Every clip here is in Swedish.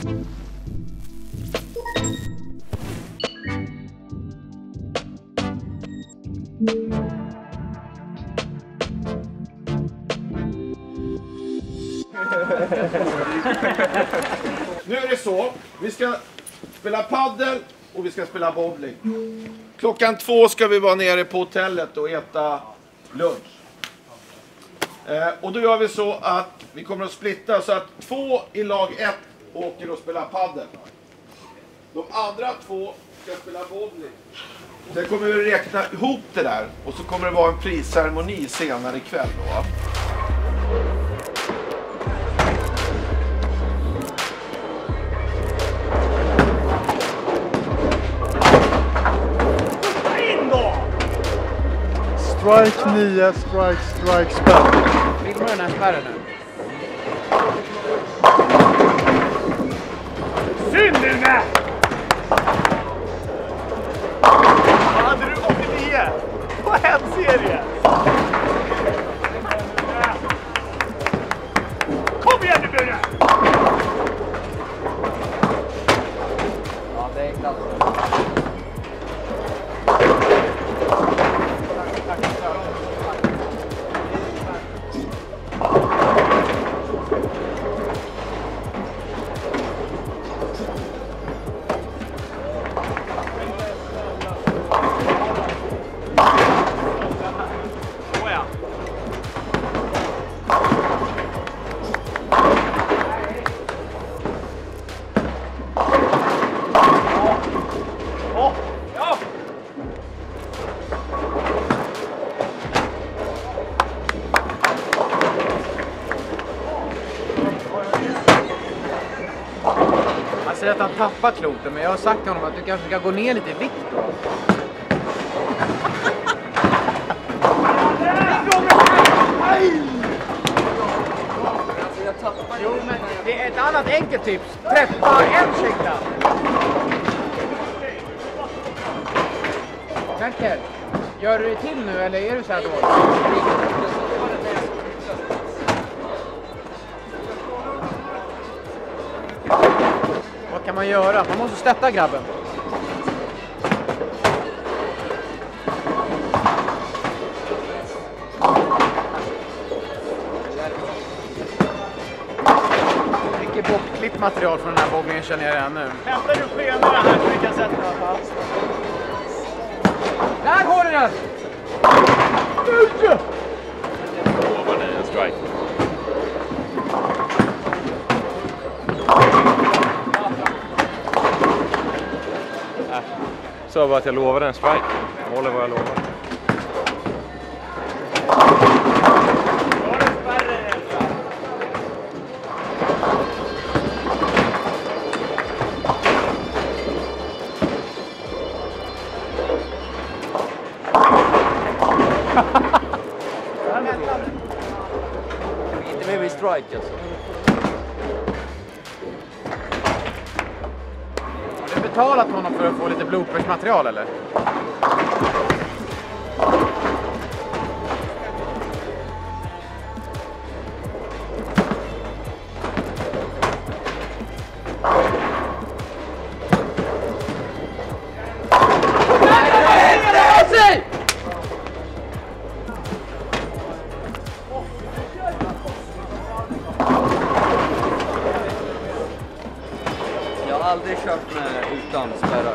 Nu är det så, vi ska spela paddel och vi ska spela bowling. Klockan 2 ska vi vara nere på hotellet och äta lunch. Och då gör vi så att vi kommer att splitta så att 2 i lag 1 åker och spelar paddel. De andra 2 ska spela bowling. Sen kommer vi räkna ihop det där och så kommer det vara en prisceremoni senare ikväll då. Strike 9, strike, spärr. Filmar den här spärren nu? Synd nu med! Hade du 89 på en serie? Kom igen nu Björn! Ja, det är klart. Han säger att han tappar kloten, men jag har sagt till honom att du kanske ska gå ner lite i vikt då. Jo, men det är ett annat enkelt tips. Träffa en segla. Merkel, gör du det till nu eller är du så här dålig? Vad kan man göra? Man måste stötta grabben. Mycket bortklippt material från den här bowlingen känner jag redan nu. Hämtar du skenorna här så vi kan sätta den? Där går den! Lovar ni en strike? Så bara att jag lovade en strike. Jag håller vad jag lovar. Inte med vid strike alltså. Har du betalat honom för att få lite bloopersmaterial eller? Jag har aldrig kört med utan spärrar.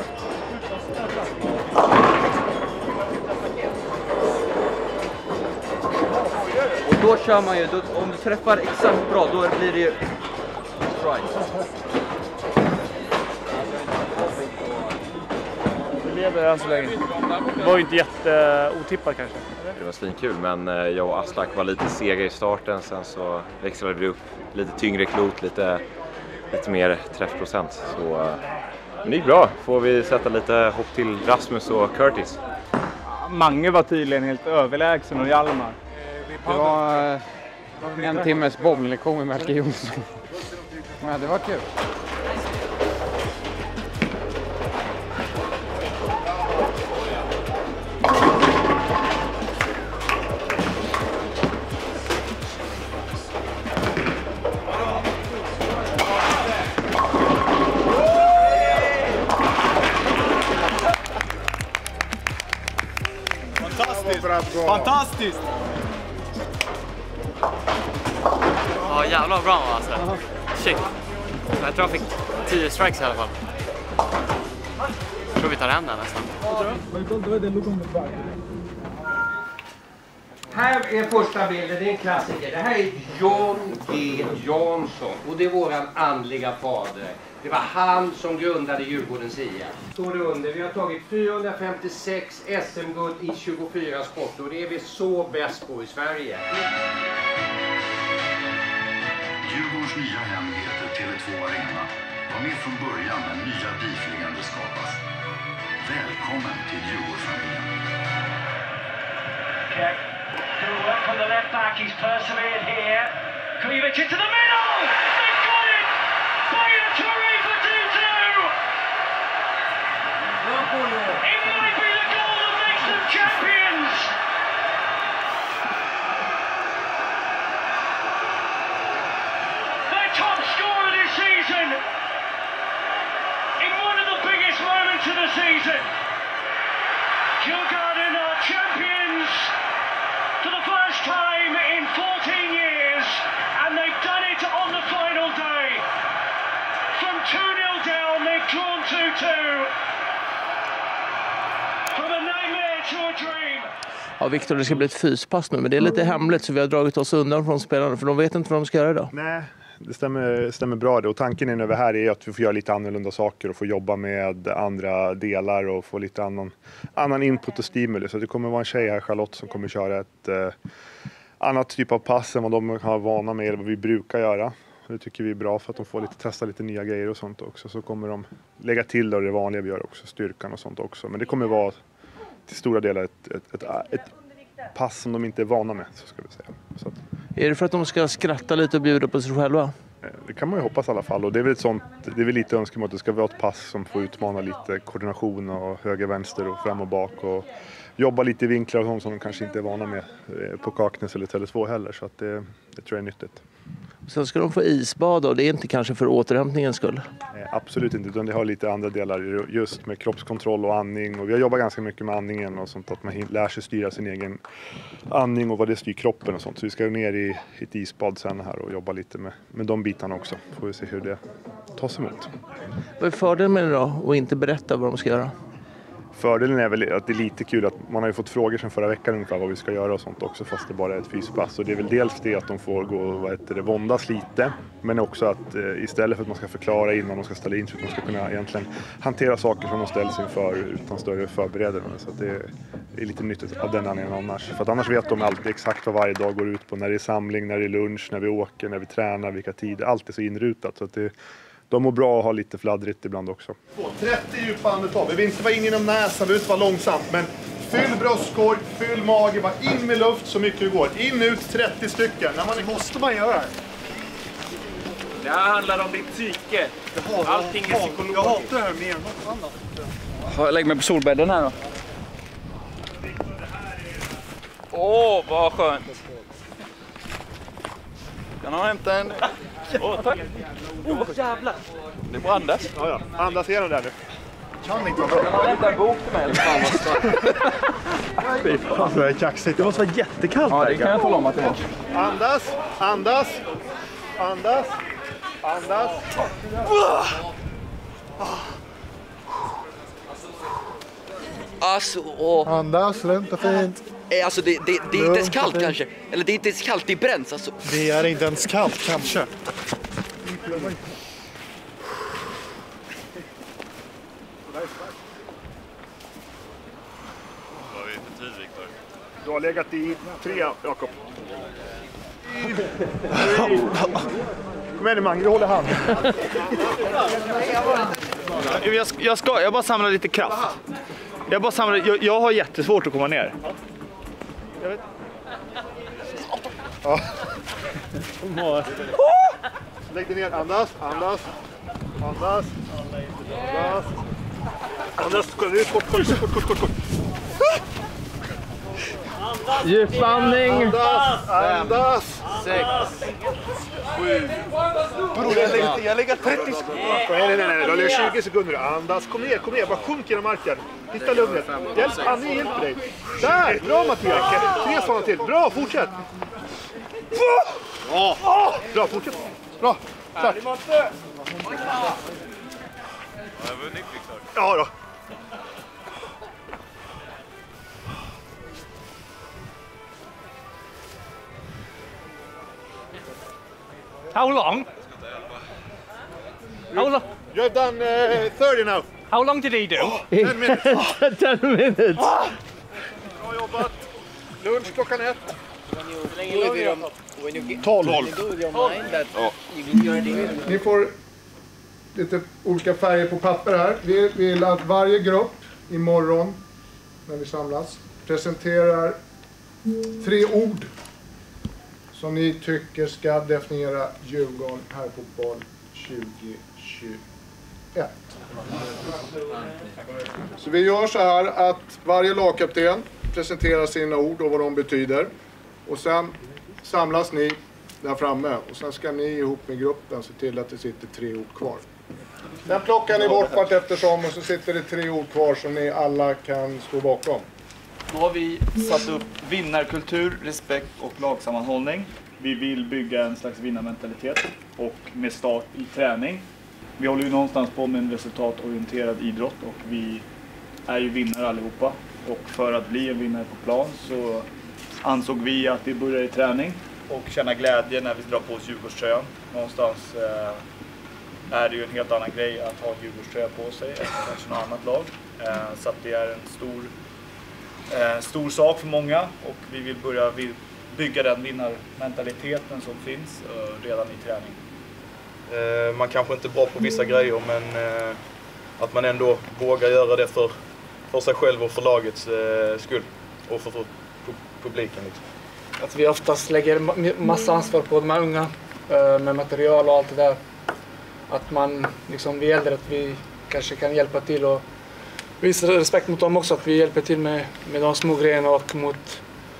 Och då kör man ju, om du träffar exakt bra, då blir det ju strike. Vi lever än så länge. Det var ju inte jätteotippat kanske. Det var svinkul, men jag och Aslak var lite sega i starten, sen så växlade vi upp lite tyngre klot, lite mer träffprocent. Så, men det gick bra. Får vi sätta lite hopp till Rasmus och Curtis. Mange var tydligen helt överlägsen och Hjalmar. Det var en timmes bowlinglektion med Melke Jonsson. Men det var kul. Fantastiskt! Ja, jävla bra alltså. Shit. Jag tror jag fick 10 strikes i alla fall. Jag tror vi tar hem den nästan. Här är första bilden, det är en klassiker. Det här är John G. Jansson och det är våran andliga fader. Det var han som grundade Djurgårdens IF. Står det under, vi har tagit 456 SM-guld i 24 sporter och det är vi så bäst på i Sverige. Djurgårdens nya hem heter Tele2 Arena. Var med från början när nya biflegande skapas. Välkommen till Djurgårdsfamiljen. Okay. Good work from the left back, he's persevered here. Kovacic into the middle! They've got it! Bayern Toure for 2-2! It might be the goal that makes them champions! Their top scorer this season! In one of the biggest moments of the season! Djurgården are champions! For the first time in 14 years, and they've done it on the final day. From 2-0 down, they've drawn 2-2. From a nightmare to a dream. Ja, Viktor, det ska bli ett fyspass nu, men det är lite hemligt så vi har dragit oss undan från spelarna för de vet inte vad de ska göra idag. Nej, det stämmer bra det. Och tanken är över här är att vi får göra lite annorlunda saker och få jobba med andra delar och få lite annan input och stimuli. Så det kommer vara en tjej här, Charlotte, som kommer köra ett annat typ av pass än vad de har vana med eller vad vi brukar göra. Det tycker vi är bra för att de får testa lite nya grejer och sånt också. Så kommer de lägga till det vanliga vi gör också, styrkan och sånt också. Men det kommer vara till stora delar ett pass som de inte är vana med, så ska vi säga. Så att, är det för att de ska skratta lite och bjuda på sig själva? det kan man ju hoppas i alla fall. Och det är väl lite önskemål att det ska vara ett pass som får utmana lite koordination och höger, vänster och fram och bak. Och jobba lite i vinklar och sånt som de kanske inte är vana med på Kaknäs eller Tele2 heller. Så att det tror jag är nyttigt. Sen ska de få isbad och det är inte kanske för återhämtningens skull? Absolut inte, utan det har lite andra delar just med kroppskontroll och andning. Och vi har jobbat ganska mycket med andningen och sånt, att man lär sig styra sin egen andning och vad det styr kroppen och sånt. Så vi ska ner i ett isbad sen här och jobba lite med de bitarna också. Får vi se hur det tas emot. Vad är fördelen med det då och inte berätta vad de ska göra? Fördelen är väl att det är lite kul att man har ju fått frågor sedan förra veckan ungefär vad vi ska göra och sånt också, fast det bara är ett fyspass. Och det är väl dels det att de får gå och våndas lite, men också att istället för att man ska förklara innan de ska ställa in så att de ska kunna egentligen hantera saker som de ställs inför utan större förberedelse. Så att det är lite nyttigt av den anledningen annars. För att annars vet de alltid exakt vad varje dag går ut på, när det är samling, när det är lunch, när vi åker, när vi tränar, vilka tider. Allt är så inrutat så att de mår bra att ha lite fladdrigt ibland också. 30 djupa andetag. Vi vill inte vara in genom näsan, vi vill inte vara långsamt. Men fyll bröstkorg, fyll mage, bara in med luft så mycket det går. In ut 30 stycken. Måste man göra det? Det här handlar om ditt psyke. Allting är psykologiskt. Jag hatar det här mer än något annat. Jag lägger mig på solbädden här då. Åh, vad skönt. Kan han hämta en... Åh, tack. Jävlar. Det är bra andas. Ja. Andas igenom där nu. Kan inte vara bra. Kan han hämta en bok till mig? Eller fan vad starkt. Fy fan, det är kaxigt. Det måste vara jättekallt. Ja, det kan jag tala om att det var. Andas, andas, andas, andas. Alltså, andas, lugnt och fint. Alltså det är inte ens kallt kanske. Eller det är inte ens kallt, det bränns alltså. Det är inte ens kallt kanske. Vad är det för tid, Viktor? Du har legat i 3, Jakob. Kom igen nu, Mange, vi håller hand. Jag bara samlar lite kraft. Jag har jättesvårt att komma ner. Jag vet. Ja. Lägg dig ner, andas, andas, andas, andas. Andas, kolla nu, kort. Djupandning. Andas, andas. 6, 7. Jag lägger 30 sekunder. Nej. Du lägger 20 sekunder. Andas. Kom ner. Bara sjunk genom marken. Hitta lugnet. Annie hjälper dig. Där! Bra Mattias. 3 sådana till. Bra, fortsätt. Bra, fortsätt. Bra. Tack. Ja då. How long? How long? You have done 30 now. How long did he do? 10 minutes. 10 minutes. Bra jobbat. Lunch klockan 1. 12. Ni får lite olika färger på papper här. Vi vill att varje grupp imorgon när vi samlas presenterar 3 ord som ni tycker ska definiera Djurgården här fotboll 2021. Så vi gör så här att varje lagkapten presenterar sina ord och vad de betyder. Och sen samlas ni där framme och sen ska ni ihop med gruppen se till att det sitter 3 ord kvar. Sen plockar ni bort vart eftersom och så sitter det 3 ord kvar som ni alla kan stå bakom. Då har vi satt upp vinnarkultur, respekt och lagsammanhållning. Vi vill bygga en slags vinnarmentalitet och med start i träning. Vi håller ju någonstans på med en resultatorienterad idrott och vi är ju vinnare allihopa. Och för att bli en vinnare på plan så ansåg vi att vi börjar i träning och känna glädje när vi drar på oss Djurgårdströjan. Någonstans är det ju en helt annan grej att ha Djurgårdströja på sig än kanske något annat lag. Så att det är en stor sak för många och vi vill börja bygga den vinnarmentaliteten som finns redan i träning. Man kanske inte är bra på vissa grejer men att man ändå vågar göra det för sig själv och för lagets skull och för publiken. Liksom. Att vi oftast lägger massa ansvar på de här unga med material och allt det där. Att man liksom, vi äldre att vi kanske kan hjälpa till och visa respekt mot dem också. Att vi hjälper till med de små grejerna och mot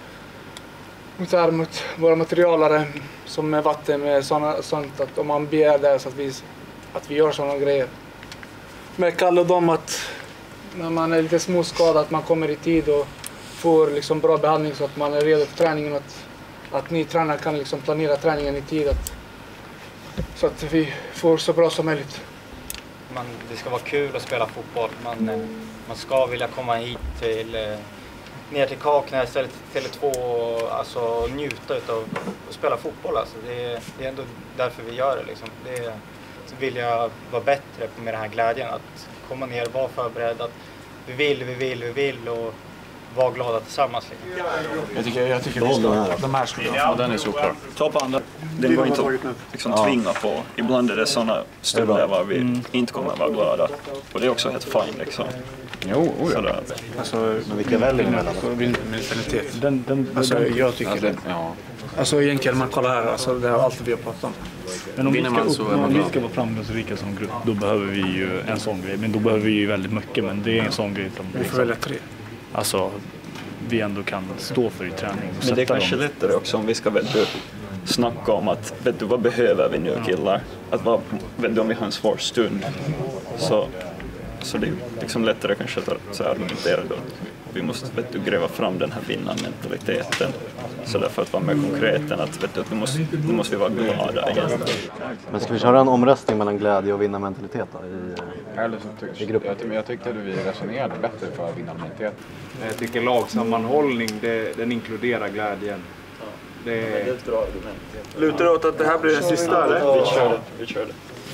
våra materialare som med vatten med sånt. Att om man begär det så att vi gör sådana grejer. Med Kalle och dem att när man är lite småskadad att man kommer i tid och får liksom bra behandling så att man är redo för träningen. Att ni tränare kan liksom planera träningen i tid så att vi får så bra som möjligt. Det ska vara kul att spela fotboll. Man ska vilja komma hit ner till Kaknäs istället till Tele2 och alltså, njuta av att spela fotboll. Alltså. Det är ändå därför vi gör det. Liksom. Så vill jag vara bättre med den här glädjen. Att komma ner, vara förberedd. Att vi vill och vara glada tillsammans. Liksom. Jag tycker de här skulle ha. Den är super. Ta på andra. Det går inte att liksom tvinga på. Ibland är det sådana stunder var vi inte kommer att vara glada. Och det är också helt fint liksom. Jo, ja. Alltså, men vilka väljer mellan? Mentalitet. Alltså, jag tycker det. Ja. Alltså egentligen man kollar här, alltså, det är allt vi har pratat om. Men om vi ska vara framgångsrika som grupp, då behöver vi ju en sån grej. Men då behöver vi ju väldigt mycket, men det är en sån grej som vi får välja 3. Alltså, vi ändå kan stå för i träning. Men det är kanske lättare också om vi ska snacka om att vad behöver vi nu killar? Att om vi har en svår stund så det är liksom lättare kanske att argumentera då. Vi måste gräva fram den här vinnarmentaliteten. Så därför att vara mer konkret än att nu måste vi vara glada igen. Men ska vi köra en omröstning mellan glädje och vinnarmentalitet då, i gruppen? Jag tyckte att vi resonerade bättre för vinnarmentalitet. Jag tycker lagsammanhållning, den inkluderar glädjen. Det är ett bra argument. Lutar åt att det här blir den sista eller? Vi kör det.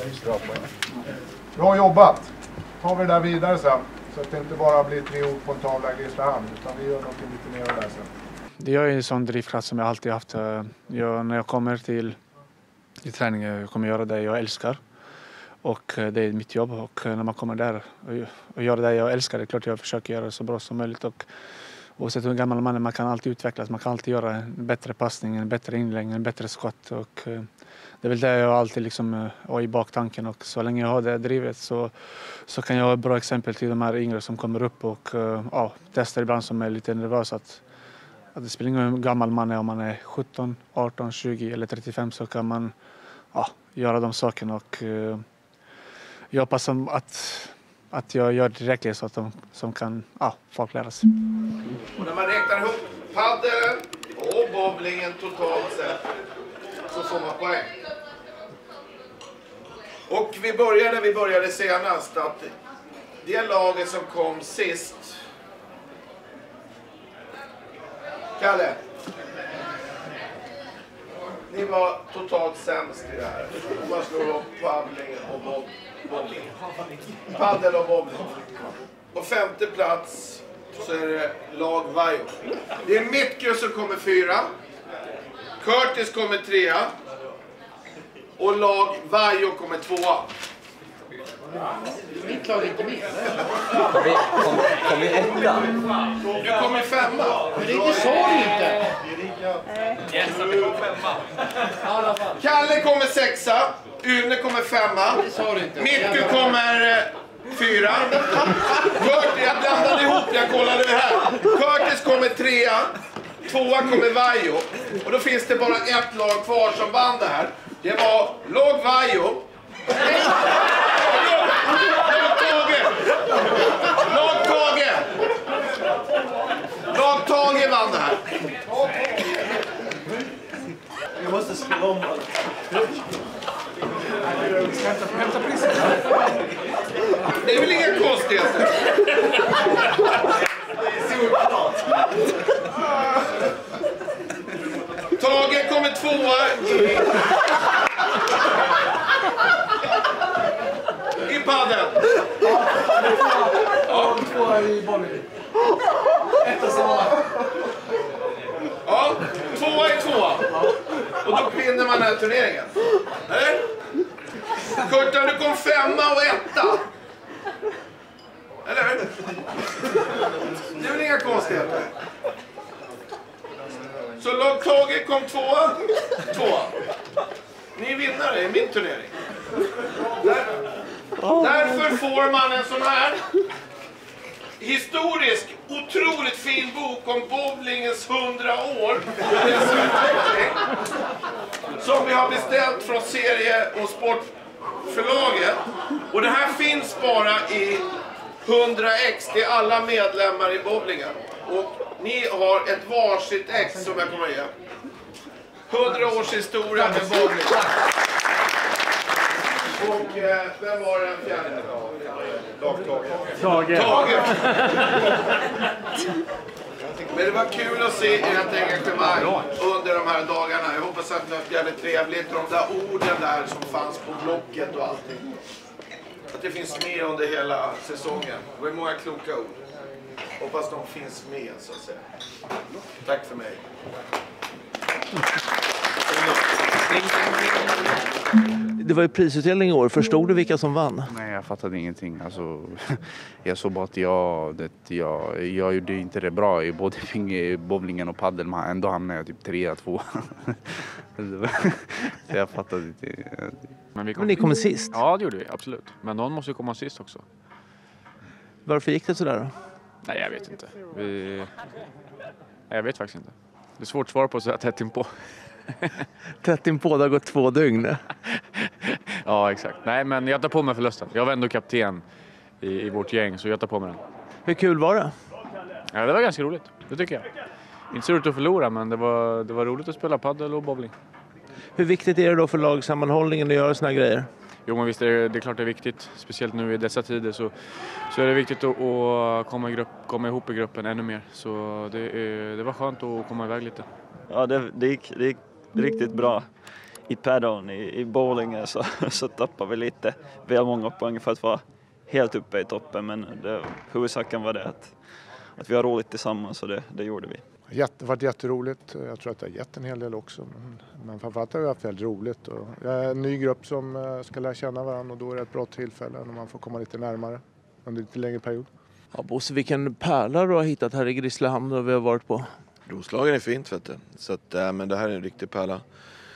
Bra jobbat! Tar vi det där vidare sen. Så att det inte bara blir 3 ord på en tavla i Grisslehamn, utan vi gör något lite mer av det sen. Det är en sån drivkraft som jag alltid haft. När jag kommer till träning, jag kommer göra det jag älskar. Och det är mitt jobb. Och när man kommer där och gör det jag älskar, det är klart jag försöker göra det så bra som möjligt. Och oavsett hur gammal man är, man kan alltid utvecklas. Man kan alltid göra en bättre passning, en bättre inlägg, en bättre skott. Och det är väl det jag alltid liksom har i baktanken. Och så länge jag har det drivet så kan jag ha ett bra exempel till de här yngre som kommer upp och testar ibland som är lite nervösa. Att det spelar ingen hur gammal man är, om man är 17, 18, 20 eller 35 så kan man göra de sakerna. Och jag hoppas att jag gör tillräckligt så att de kan folk lära sig. Och när man räknar ihop paddeln och bowlingen totalt sett så får man poäng. Och vi började senast att det laget som kom sist, Kalle, ni var totalt sämst i det här. Om man slår upp paddling och bowling. Paddel och bowling. På 5:e plats så är det lag Vaiho. Det är Mitke som kommer 4. Curtis kommer 3. Och lag Vaiho kommer 2. Mitt lag är inte med. Kom i 1:a. Du kommer 5. Men det sa du inte. Kalle kommer 6. Une kommer 5. Det sa du inte. Mitke kommer 4. Jag blandade ihop, jag kollade det här. Curtis kommer 3. 2 kommer Vaiho. Och då finns det bara ett lag kvar som vann det här. Det var lag Vaiho. Lag Tage vann det här. Jag måste spela om allt. Hämta priset. Det är väl inga konstigheter. Det är solklart. Tage kommer 2 i padden. Ja, 2 i bollen. 1 samma. Ja, 2 i 2. Och då vinner man den här turneringen. Eller? Kurtan, du kom 5 och 1. Eller hur? Det är väl inga konstigheter. Så lag Tage kom 2. Ni är vinnare i min turnering. Därför får man en sån här historisk, otroligt fin bok om bowlingens 100 år. Som vi har beställt från serie- och sportförlaget. Och det här finns bara i 100x till alla medlemmar i bowlingen. Och ni har ett varsitt ex som jag kommer att ge. 100 års historia med bowling. Och vem var den fjärde? Tage. Men det var kul att se ert engagemang under de här dagarna. Jag hoppas att det var jävligt trevligt. Och de där orden där som fanns på blocket och allting. Att det finns med under hela säsongen. Det var många kloka ord. Hoppas de finns med så att säga. Tack för mig. Det var ju prisutdelning i år. Förstod du vilka som vann? Nej, jag fattade ingenting. Alltså, jag såg bara att jag gjorde inte det bra i både bowlingen och paddel. Men ändå hamnade jag typ 3-2. Så jag fattade inte. Men ni kom sist? Ja, det gjorde vi. Absolut. Men någon måste ju komma sist också. Varför gick det sådär då? Nej, jag vet inte. Jag vet faktiskt inte. Det är svårt att svara på så tätt inpå. Tätt inpå, det har gått 2 dygn. Ja, exakt. Nej, men jag tar på mig förlusten. Jag var ändå kapten i vårt gäng, så jag tar på mig den. Hur kul var det? Ja, det var ganska roligt. Det tycker jag. Inte så roligt att förlora, men det var roligt att spela paddel och bowling. Hur viktigt är det då för lagsammanhållningen att göra såna här grejer? Jo, men visst är det klart det är viktigt. Speciellt nu i dessa tider så är det viktigt att komma ihop i gruppen ännu mer. Så det var skönt att komma iväg lite. Ja, det gick riktigt bra. I paddeln, i bowlingen så tappade vi lite väl många poäng för att vara helt uppe i toppen. Men huvudsaken var det att vi har roligt tillsammans, och det gjorde vi. Det har varit jätteroligt. Jag tror att det har gett en hel del också. Men framförallt har vi haft väldigt roligt. Och jag är en ny grupp som ska lära känna varandra, och då är det ett bra tillfälle när man får komma lite närmare under lite längre period. Ja, Bosse, vilken pärla du har hittat här i Grisslehamn och vi har varit på. Roslagen är fint, vet du. Så att, men det här är en riktig pärla.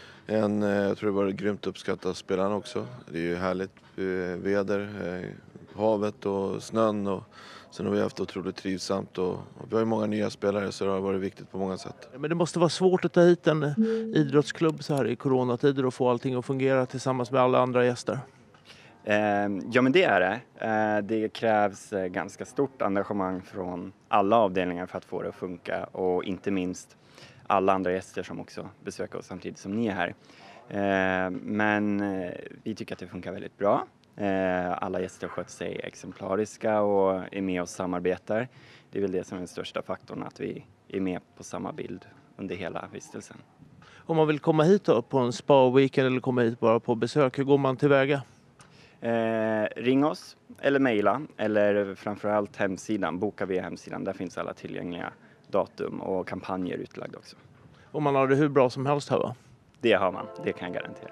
Jag tror det var grymt uppskattat spelarna också. Det är ju härligt väder, havet och snön. Och sen har vi haft otroligt trivsamt och vi har ju många nya spelare så det har varit viktigt på många sätt. Men det måste vara svårt att ta hit en idrottsklubb så här i coronatider och få allting att fungera tillsammans med alla andra gäster. Ja, men det är det. Det krävs ganska stort engagemang från alla avdelningar för att få det att funka och inte minst alla andra gäster som också besöker oss samtidigt som ni är här. Men vi tycker att det funkar väldigt bra. Alla gäster sköter sig exemplariska och är med och samarbetar. Det är väl det som är den största faktorn, att vi är med på samma bild under hela vistelsen. Om man vill komma hit då, på en spa-weekend eller komma hit bara på besök, hur går man tillväga? Ring oss eller mejla eller framförallt hemsidan, boka via hemsidan. Där finns alla tillgängliga datum och kampanjer utlagda också. Och man har det hur bra som helst här, va? Det har man, det kan jag garantera.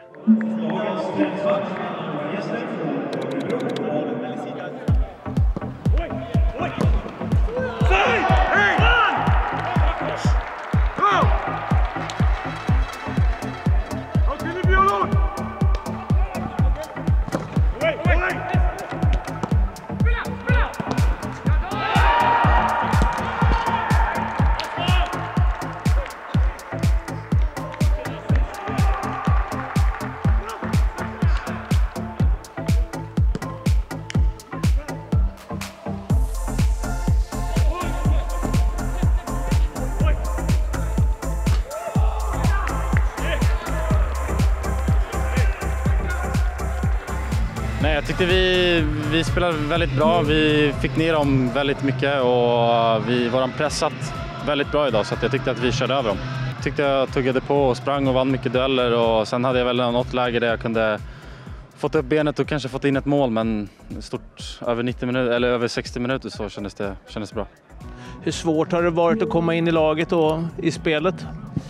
Nej, jag tyckte vi spelade väldigt bra. Vi fick ner dem väldigt mycket och vi var pressat väldigt bra idag, så att jag tyckte att vi körde över dem. Jag tyckte jag tuggade på och sprang och vann mycket dueller och sen hade jag väl något läge där jag kunde fått upp benet och kanske fått in ett mål, men stort över 90 minuter eller över 60 minuter så kändes bra. Hur svårt har det varit att komma in i laget och i spelet?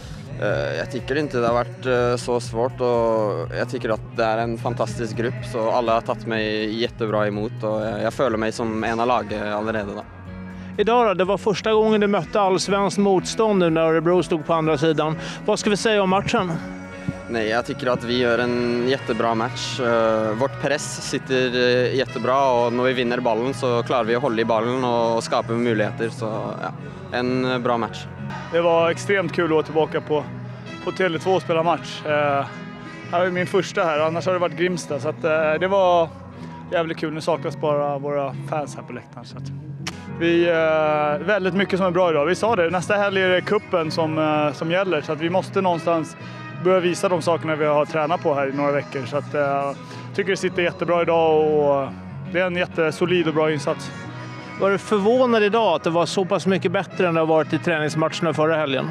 Jag tycker inte det har varit så svårt och jag tycker att det är en fantastisk grupp, så alla har tagit mig jättebra emot och jag följer mig som en av laget allerede då. Idag då, det var första gången du mötte allsvensk motstånd nu när Örebro stod på andra sidan. Vad ska vi säga om matchen? Nej, jag tycker att vi gör en jättebra match. Vårt press sitter jättebra och när vi vinner bollen så klarar vi att hålla i bollen och skapa möjligheter, så ja, en bra match. Det var extremt kul att vara tillbaka på Tele2 och spela match. Det här är min första här, annars har det varit Grimsta. Så att, det var jävligt kul. Nu saknas bara våra fans här på läktaren. Så att vi väldigt mycket som är bra idag. Vi sa det, nästa helg är det kuppen som gäller. Så att vi måste någonstans börja visa de sakerna vi har tränat på här i några veckor. Så att, jag tycker det sitter jättebra idag och det är en jättesolid och bra insats. Var du förvånad idag att det var så pass mycket bättre än det har varit i träningsmatcherna förra helgen?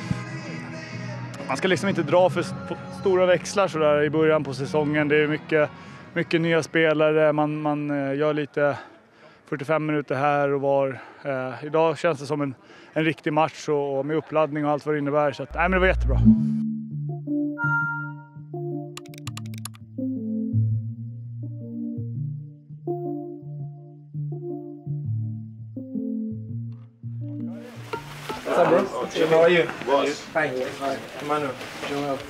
Man ska liksom inte dra för stora växlar så där i början på säsongen. Det är mycket nya spelare. Man gör lite 45 minuter här och var. Idag känns det som en riktig match och med uppladdning och allt vad det innebär. Så att, men det var jättebra. What's up, bro? How are you? Fine. Come on, show up.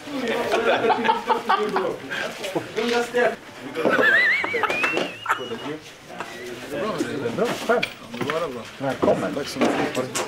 Bra, själv. Välkommen. Tack så mycket.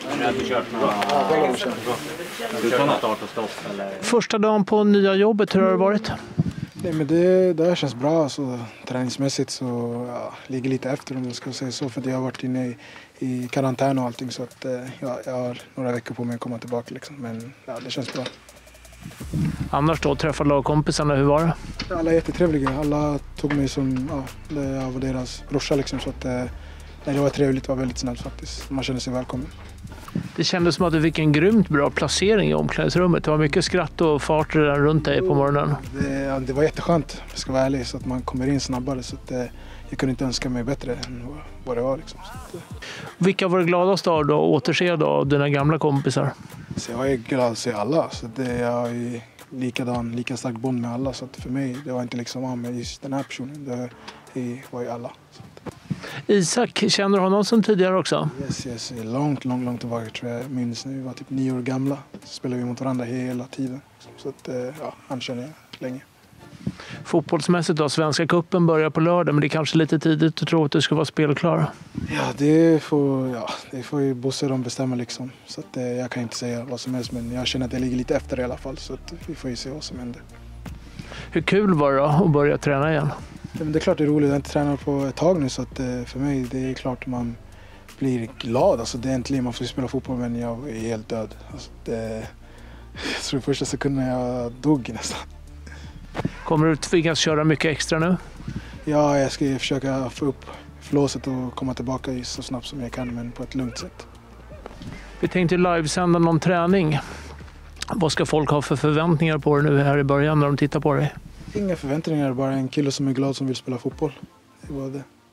Första dagen på nya jobbet, hur har det varit? Nej, men det här känns bra. Så, träningsmässigt så ligger lite efter, om jag ska säga så. För jag har varit inne i karantän och allting. Så att, jag har några veckor på mig att komma tillbaka. Liksom. Men det känns bra. Annars då, träffade lagkompisarna, hur var det? Alla är jättetrevliga. Alla tog mig som jag var deras brorsa. Liksom. Så att, det var trevligt, det var väldigt snällt faktiskt. Man kände sig välkommen. Det kändes som att du fick en grymt bra placering i omklädningsrummet. Det var mycket skratt och fart runt dig på morgonen. Det var jätteskönt, jag ska vara ärlig, så att man kommer in snabbare. Så att, jag kunde inte önska mig bättre än vad det var. Liksom. Så att, vilka var det gladast av då, återse då, av dina gamla kompisar? Så jag är glad att se alla. Så jag har lika stark bond med alla. Så att för mig, det var inte liksom med just den här personen. Det var ju alla. Så att. Isak, känner du honom som tidigare också? Yes. Långt tillbaka tror jag minns när vi var typ 9 år gamla. Så spelade vi mot varandra hela tiden. Så att, han känner jag länge. Fotbollsmässigt då, Svenska cupen börjar på lördag, men det är kanske lite tidigt att tro att det ska vara spelklara. Ja, det får ju Bosse de bestämma liksom. Så att, jag kan inte säga vad som helst, men jag känner att det ligger lite efter i alla fall. Så att, vi får ju se vad som händer. Hur kul var det då att börja träna igen? Ja, men det är klart det är roligt. Jag har inte tränat på ett tag nu, så att, för mig det är klart man blir glad. Alltså, det är äntligen, man får spela fotboll, men jag är helt död. Alltså, jag tror första sekunden jag dog nästan. Kommer du tvingas köra mycket extra nu? Ja, jag ska försöka få upp flåset och komma tillbaka så snabbt som jag kan, men på ett lugnt sätt. Vi tänkte livesända någon träning. Vad ska folk ha för förväntningar på dig nu här i början när de tittar på dig? Inga förväntningar, bara en kille som är glad som vill spela fotboll. Det var det.